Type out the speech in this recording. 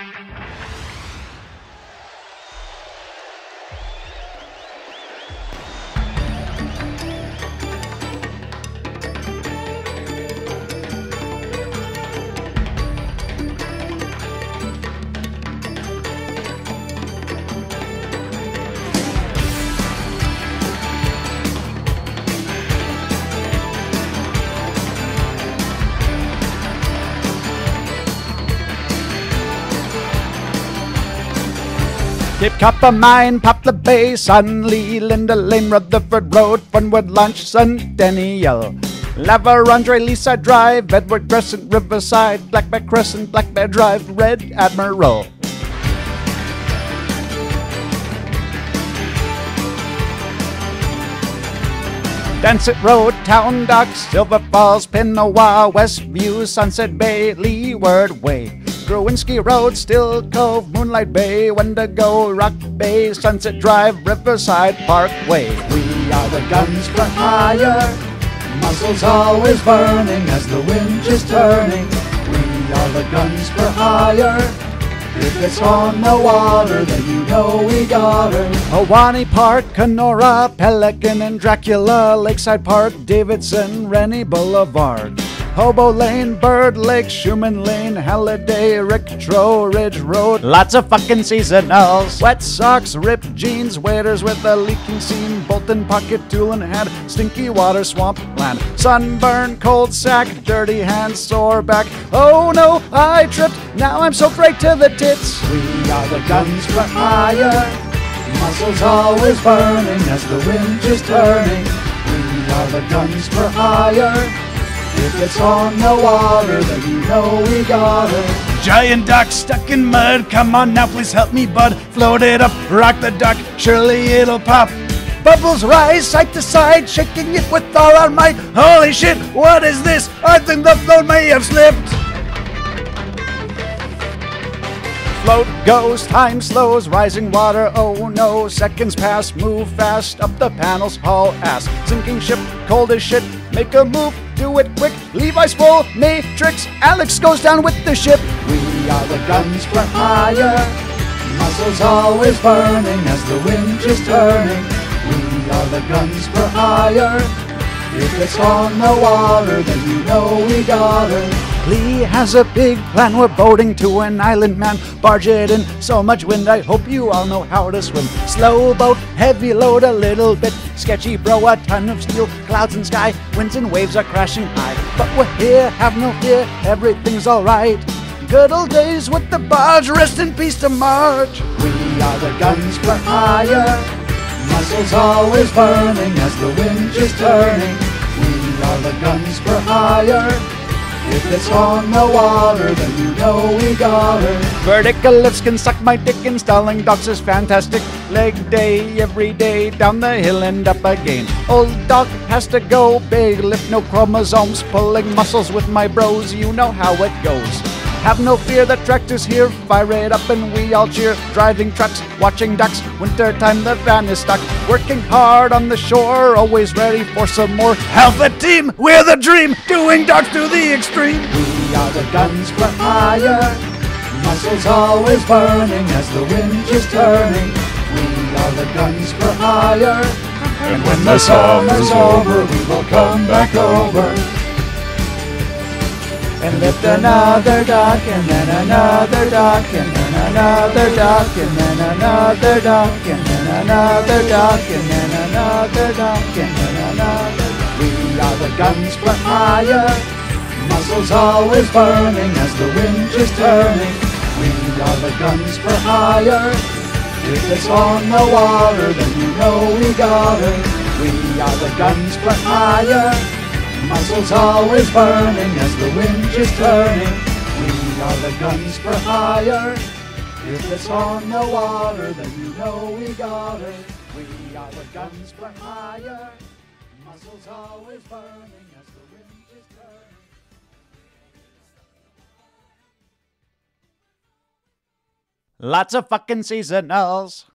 Tip Copper Mine, Poplar Bay, Sun Lee, Linda Lane, Rutherford Road, Funwood Launch, Centennial, Lava Andre, Leaside Drive, Edward Crescent, Riverside, Black Bear Crescent, Black Bear Drive, Red Admiral. Dancet Road, Town Docks, Silver Falls, Pinawa, Westview, Sunset Bay, Leeward Way, Growinski Road, Still Cove, Moonlight Bay, Wendigo, Rock Bay, Sunset Drive, Riverside Parkway. We are the guns for hire, muscles always burning as the wind is turning. We are the guns for hire. If it's on the water, then you know we got her. Ahwahnee Park, Kenora, Pelican and Dracula, Lakeside Park, Davidson, Rennie Boulevard, Hobo Lane, Bird Lake, Schumann Lane, Halliday, Ricktrow, Ridge Road. Lots of fucking seasonals. Wet socks, ripped jeans, waders with a leaking seam, Bolton Pocket, Tulin Head, Stinky Water, Swamp Land, Sunburn, Cold Sack, Dirty Hands, Sore Back. Oh no, I tripped, now I'm soaked right to the tits. We are the guns for hire, muscles always burning as the wind is turning. We are the guns for hire. If it's on the water, then you know we got her. Giant duck stuck in mud, come on now, please help me, bud. Float it up, rock the duck, surely it'll pop. Bubbles rise side to side, shaking it with all our might. Holy shit, what is this? I think the float may have slipped. Float goes, time slows, rising water, oh no. Seconds pass, move fast, up the panels, haul ass. Sinking ship, cold as shit, make a move, do it quick. Levi's full, Matrix, Alex goes down with the ship. We are the guns for hire, muscles always burning as the wind is turning. We are the guns for hire. If it's on the water, then you know we got her. Lee has a big plan, we're boating to an island, man. Barge it in, so much wind, I hope you all know how to swim. Slow boat, heavy load a little bit sketchy, bro, a ton of steel, clouds and sky, winds and waves are crashing high. But we're here, have no fear, everything's alright. Good old days with the barge, rest in peace to Marge. We are the guns for hire, muscles always burning as the wind is turning. We are the guns for hire. If it's on the water, then you know we got her. Vertical lifts can suck my dick, installing docks is fantastic. Leg day, every day, down the hill and up again. Old dock has to go, big lift, no chromosomes. Pulling muscles with my bros, you know how it goes. Have no fear, the tractor's here, fire it up and we all cheer. Driving trucks, watching ducks, winter time the van is stuck. Working hard on the shore, always ready for some more. Alpha team, we're the dream, doing docks to the extreme. We are the guns for hire, muscles always burning as the wind is turning. We are the guns for hire, and when the summer's over, we will come back over. And lift another dock, and then another dock, and then another dock, and then another dock, and then another dock, and then another dock, and then another. We are the guns for hire, muscles always burning as the wind is turning. We are the guns for hire. If it's on the water, then you know we got her. We are the guns for hire, muscles always burning as the wind is turning. We are the guns for hire. If it's on the water, then you know we got her. We are the guns for hire. Muscles always burning as the wind is turning. Lots of fucking seasonals.